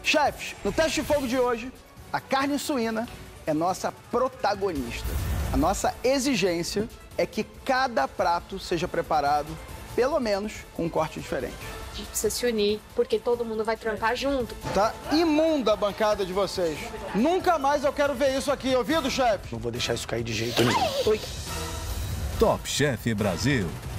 Chefes, no teste de fogo de hoje, a carne suína é nossa protagonista. A nossa exigência é que cada prato seja preparado, pelo menos, com um corte diferente. A gente precisa se unir, porque todo mundo vai trampar junto. Tá imunda a bancada de vocês. Nunca mais eu quero ver isso aqui, ouvido, chefe? Não vou deixar isso cair de jeito nenhum. Top Chef Brasil.